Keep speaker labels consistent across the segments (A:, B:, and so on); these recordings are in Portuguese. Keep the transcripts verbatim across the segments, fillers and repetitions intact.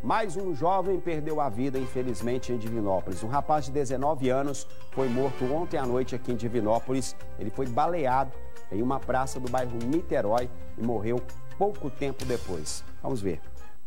A: Mais um jovem perdeu a vida, infelizmente, em Divinópolis. Um rapaz de dezenove anos foi morto ontem à noite aqui em Divinópolis. Ele foi baleado em uma praça do bairro Niterói e morreu pouco tempo depois. Vamos ver.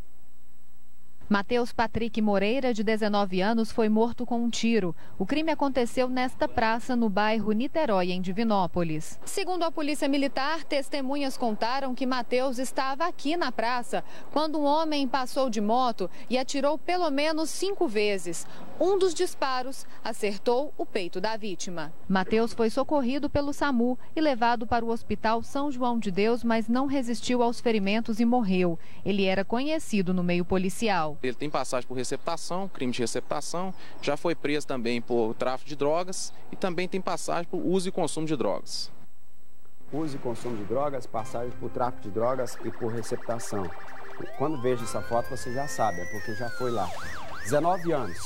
B: Matheus Patrick Moreira, de dezenove anos, foi morto com um tiro. O crime aconteceu nesta praça, no bairro Niterói, em Divinópolis. Segundo a polícia militar, testemunhas contaram que Matheus estava aqui na praça quando um homem passou de moto e atirou pelo menos cinco vezes. Um dos disparos acertou o peito da vítima. Matheus foi socorrido pelo SAMU e levado para o Hospital São João de Deus, mas não resistiu aos ferimentos e morreu. Ele era conhecido no meio policial.
C: Ele tem passagem por receptação, crime de receptação, já foi preso também por tráfico de drogas e também tem passagem por uso e consumo de drogas.
A: Uso e consumo de drogas, passagem por tráfico de drogas e por receptação. Quando vejo essa foto, você já sabe, é porque já foi lá. dezenove anos.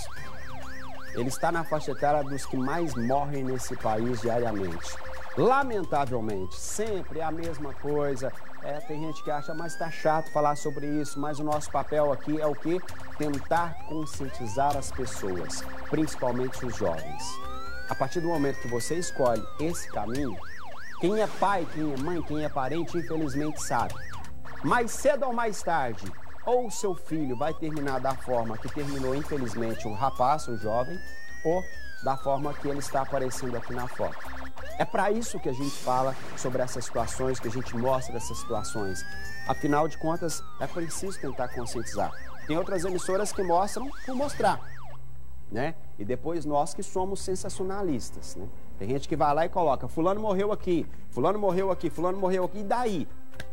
A: Ele está na faixa etária dos que mais morrem nesse país diariamente. Lamentavelmente, sempre é a mesma coisa. É, tem gente que acha, mas está chato falar sobre isso, mas o nosso papel aqui é o quê? Tentar conscientizar as pessoas, principalmente os jovens. A partir do momento que você escolhe esse caminho, quem é pai, quem é mãe, quem é parente, infelizmente sabe. Mais cedo ou mais tarde, ou o seu filho vai terminar da forma que terminou, infelizmente, um rapaz, um jovem, ou da forma que ele está aparecendo aqui na foto. É para isso que a gente fala sobre essas situações, que a gente mostra essas situações. Afinal de contas, é preciso tentar conscientizar. Tem outras emissoras que mostram por mostrar, né? E depois nós que somos sensacionalistas, né? Tem gente que vai lá e coloca, fulano morreu aqui, fulano morreu aqui, fulano morreu aqui, e daí?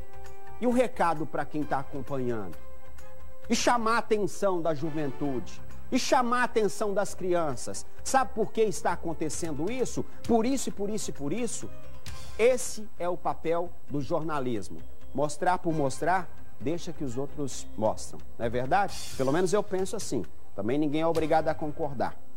A: E o recado para quem está acompanhando? E chamar a atenção da juventude? E chamar a atenção das crianças. Sabe por que está acontecendo isso? Por isso e por isso e por isso. Esse é o papel do jornalismo. Mostrar por mostrar, deixa que os outros mostram. Não é verdade? Pelo menos eu penso assim. Também ninguém é obrigado a concordar.